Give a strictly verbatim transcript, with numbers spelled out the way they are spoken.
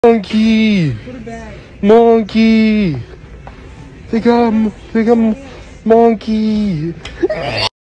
Monkey! Put it back. Monkey! They got, they got monkey!